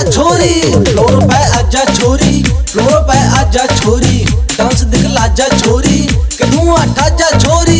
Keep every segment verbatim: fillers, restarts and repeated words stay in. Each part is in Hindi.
छोरी, फ्लोर पे आजा छोरी, फ्लोर पे आजा छोरी, डांस दिखला जा छोरी, कि धुआं ठाजा छोरी।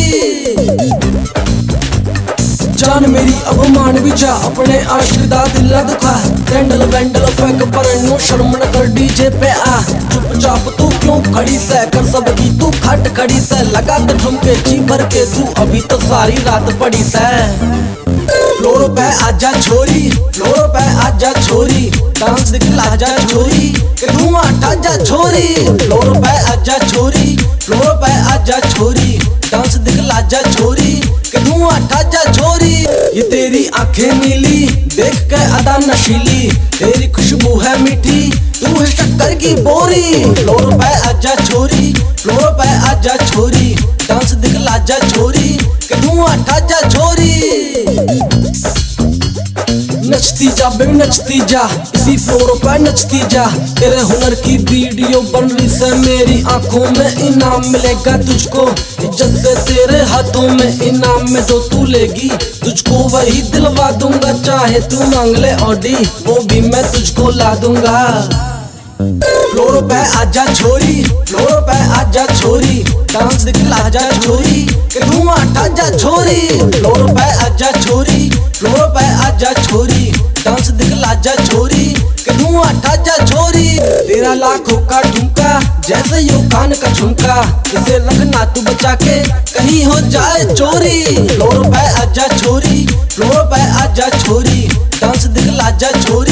जान मेरी अब मान भी जा, अपने आशिक दा दिल दुखा, कैंडल वैंडल फेंक पर नो शर्म न कर डीजे पे आ। चुपचाप तू क्यों खड़ी से, कर सबकी तू खट खड़ी से, लगा तो ठुमके जी भर के तू अभी तो सारी रात पड़ी से। फ्लोर पे आजा छोरी, फ्लोर पे आजा छोरी, डांस दिखला जा छोरी, कि धुआं ठाजा छोरी। फ्लोर पे आजा छोरी, फ्लोर पे आजा छोरी, डांस दिखला जा छोरी, कि धुआं ठाजा छोरी। ये तेरी आंखें नीली देख के अदा नशीली, तेरी खुशबू है मीठी तू है शक्कर की बोरी। फ्लोर पे आजा छोरी, फ्लोर पे आजा छोरी, डांस दिखला जा छोरी, कि धुआं ठाजा छोरी। नचती जा बेबी नचती जा, इसी फ्लोर पे नचती जा, तेरे हुनर की वीडियो बन रही से, मेरी आंखों में इनाम मिलेगा तुझको, इज्जत से तेरे हाथों में इनाम में जो तू लेगी, तुझको वही दिलवा दूंगा, चाहे तू मांग ले ऑडी वो भी मैं तुझको ला दूंगा। फ्लोर पे आजा छोरी, फ्लोर पे आजा छोरी, डांस दिखला जा छोरी, कि धुआं ठाजा छोरी। फ्लोर पे आजा छोरी, फ्लोर पे आजा छोरी, डांस दिखला जा छोरी, कि धुआं ठाजा छोरी। तेरा लाखों का ठुमका जैसे यो कान का झुमका, इसे रखना तू बचा के कहीं हो जाए चोरी। फ्लोर पे आजा छोरी, फ्लोर पे आजा छोरी, डांस दिखला जा छोरी।